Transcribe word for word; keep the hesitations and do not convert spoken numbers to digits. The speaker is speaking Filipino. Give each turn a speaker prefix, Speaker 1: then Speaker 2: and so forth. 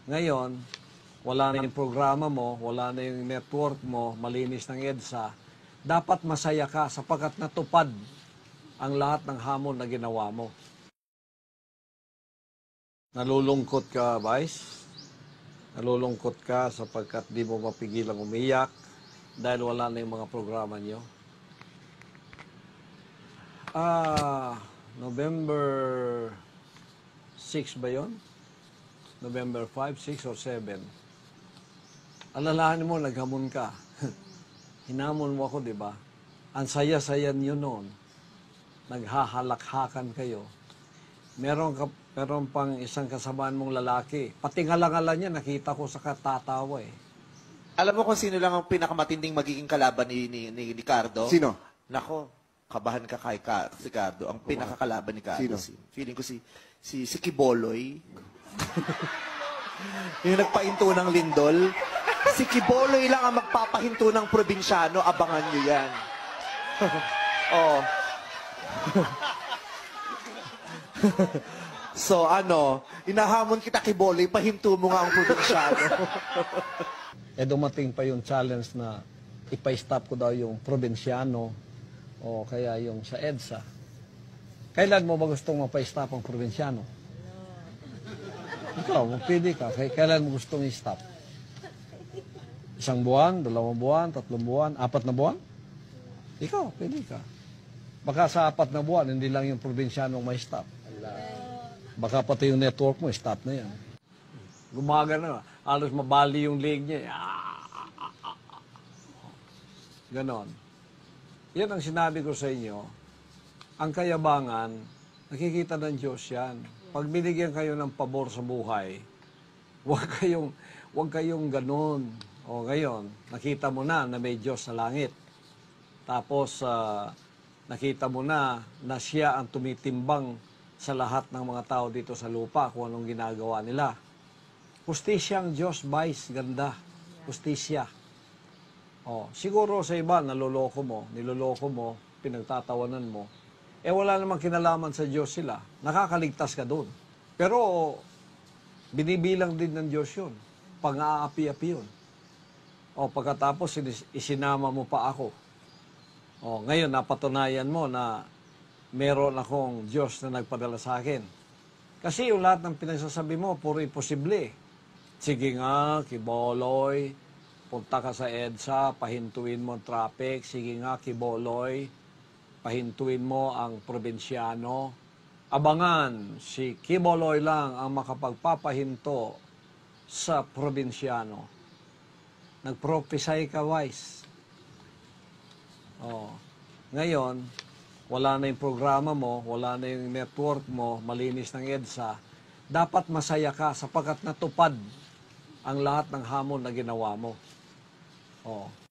Speaker 1: Ngayon, wala na yung programa mo, wala na yung network mo, malinis ng EDSA, dapat masaya ka sapagkat natupad ang lahat ng hamon na ginawa mo. Nalulungkot ka, Vice? Nalulungkot ka sapagkat di mo mapigilang umiyak dahil wala na yung mga programa nyo? Ah, November six ba yun? November five, six, or seven. Alalahanin mo, naghamon ka. Hinamon mo ako, di ba? Ang saya-saya niyo noon. Naghahalakhakan kayo. Meron, ka, meron pang isang kasamaan mong lalaki. Pati ngala-ngala niya, nakita ko sa katatawa eh.
Speaker 2: Alam mo kung sino lang ang pinakamatinding magiging kalaban ni, ni, ni, ni Cardo?
Speaker 3: Sino?
Speaker 2: Nako, kabahan ka kay Ka, si Cardo. Ang pinakakalaban ni Cardo.
Speaker 3: Sino?
Speaker 2: Si, feeling ko si, si, si Kiboloy. Yung nagpahinto ng lindol. Si Kiboloy lang ang magpapahinto ng probinsyano. Abangan nyo yan. Oh. So ano, inahamon kita Kiboloy, pahinto mo nga ang probinsyano.
Speaker 1: Eh dumating pa yung challenge na ipa-stop ko daw yung probinsyano o kaya yung sa EDSA. Kailan mo ba gustong mapa-stop ang probinsyano? Ikaw, pwede ka. Kailan mo gustong i-stop? Isang buwan, dalawang buwan, tatlong buwan, apat na buwan? Ikaw, pwede ka. Baka sa apat na buwan, hindi lang yung probinsyano may stop. Baka pati yung network mo, stop na yan. Gumagana na. Halos mabali yung leg niya. Ganon. Yan ang sinabi ko sa inyo. Ang kayabangan, nakikita ng Diyos yan. Pag binigyan kayo ng pabor sa buhay, huwag kayong, huwag kayong ganon. O ngayon, nakita mo na na may Diyos sa langit. Tapos, uh, nakita mo na na siya ang tumitimbang sa lahat ng mga tao dito sa lupa kung anong ginagawa nila. Justisya ang Diyos, Vice, ganda. Justisya. O, siguro sa iba, naloloko mo, niloloko mo, pinagtatawanan mo. Eh, wala namang kinalaman sa Diyos sila. Nakakaligtas ka doon. Pero, binibilang din ng Diyos yun. Pang-aapi-api yun. O, pagkatapos, isinama mo pa ako. O, ngayon, napatunayan mo na meron akong Diyos na nagpadala sa akin. Kasi yung lahat ng pinagsasabi mo, puro imposible. Sige nga, Kiboloy, punta ka sa EDSA, pahintuin mo ang traffic. Sige nga, Kiboloy, pahintuin mo ang probinsyano. Abangan, si Kiboloy lang ang makapagpapahinto sa probinsyano. Nag-prophesy ka, Vice. Oh. Ngayon, wala na yung programa mo, wala na yung network mo, malinis ng EDSA, dapat masaya ka sapagkat natupad ang lahat ng hamon na ginawa mo. Oh.